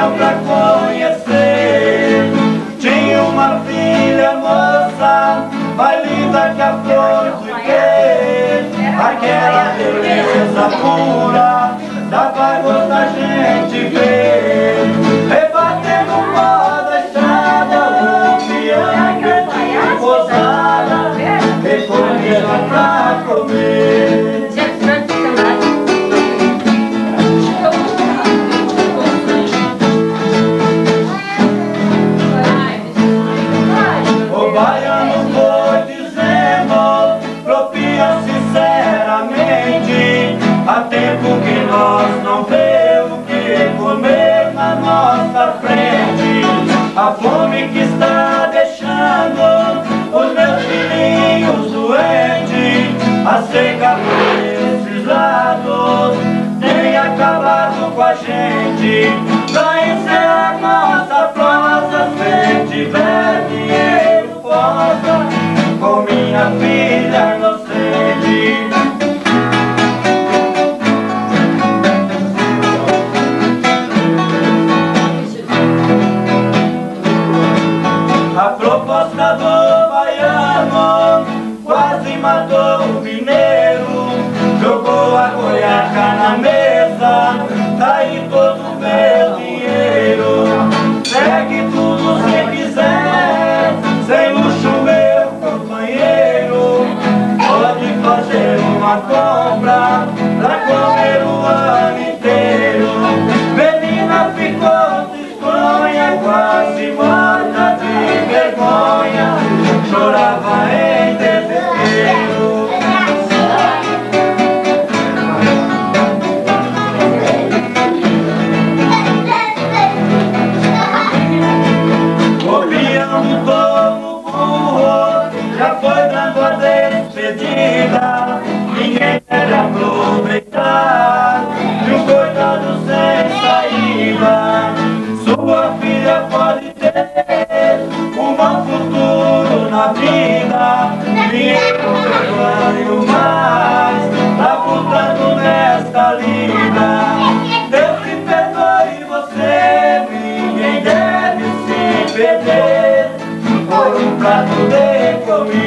tinha pra conhecer. Tinha uma filha moça, mais linda que a flor do Iguê. Aquela beleza pura, dava gosto da gente ver. Rebatendo o pó da estrada, o piano que posada, recolhida pra comer. O baiano foi dizendo, propia sinceramente, há tempo que nós não vemos o que comer na nossa frente. A fome que está deixando os meus filhinhos doentes, a seca por esses lados tem acabado com a gente. Pra encerrar nossa prosa, se tiver dinheiro possa, com minha filha inocente. A proposta do baiano quase matou o mineiro, jogou a goiaca na mesa, daí todo o meu dinheiro. Pegue tudo se quiser, sem luxo meu companheiro, pode fazer uma compra pra comer o ano inteiro. Menina ficou tristonha, quase morta de vergonha, chorava em desespero. O peão mudou no burro, já foi dando a despedida, ninguém deve aproveitar de um coitado sem saída. Sua filha pode ter um bom futuro na vida, dinheiro eu ganho mais, labutando nesta lida. Deus te perdoe você, ninguém deve se perder por um prato de comida.